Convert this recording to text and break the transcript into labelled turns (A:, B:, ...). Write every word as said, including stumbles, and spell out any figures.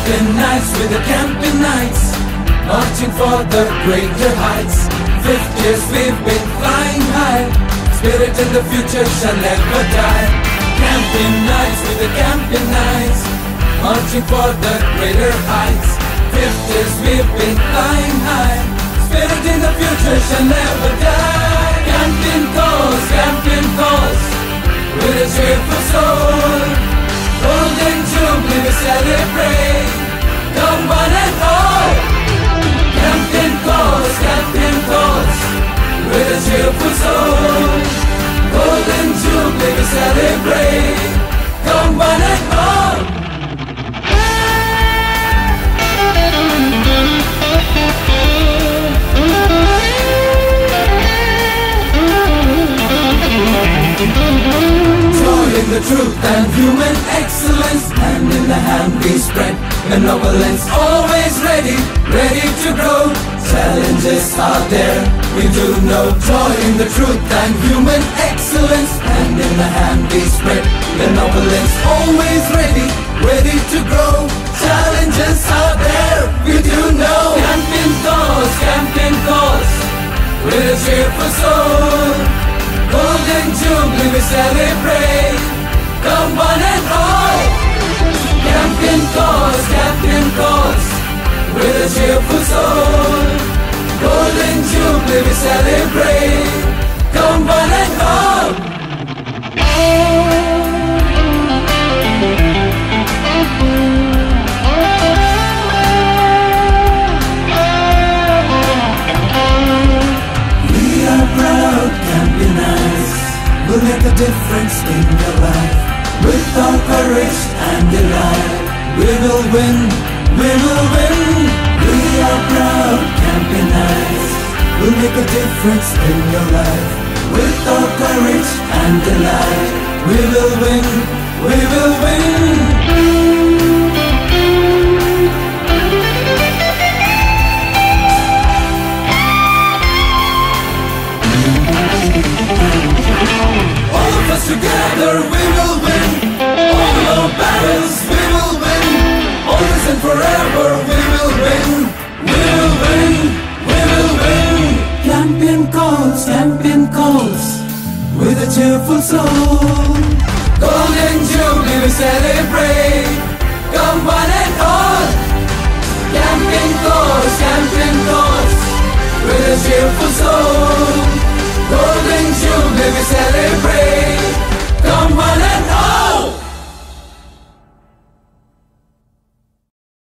A: Campion nights with the Campion Knights, marching for the greater heights. Fifty years we've been flying high, spirit in the future shall never die. Campion nights with the Campion Knights, marching for the greater heights. Fifty years we've been flying high, spirit in the future shall never die. Campion calls, Campion calls, with a cheerful soul. Golden Jubilee we celebrate, come one and all. Campion calls, Campion calls, with a cheerful soul. Golden Jubilee we celebrate, come one and all. Joy in the truth and human excellence, hand in the hand we spread benevolence. Always ready, ready to grow, challenges are there, we do know. Joy in the truth and human excellence, hand in the hand we spread benevolence. Always ready, ready to grow, challenges are there, we do know. Campion calls, Campion calls, with a cheerful soul. Golden Jubilee we celebrate, come one and all. Campion calls, Campion calls, with a cheerful soul. Golden Jubilee we celebrate, come one and all. We are proud Campionites, we'll make a difference in your life. With our courage and delight, we will win, we will win. We are proud Campionites, we'll make a difference in your life. With our courage and delight, we will win, we will win. All of us together we will win, all our battles we will win, always and forever we will win, we will win, we will win. Campion calls, Campion calls, with a cheerful soul. Golden Jubilee we celebrate, come by.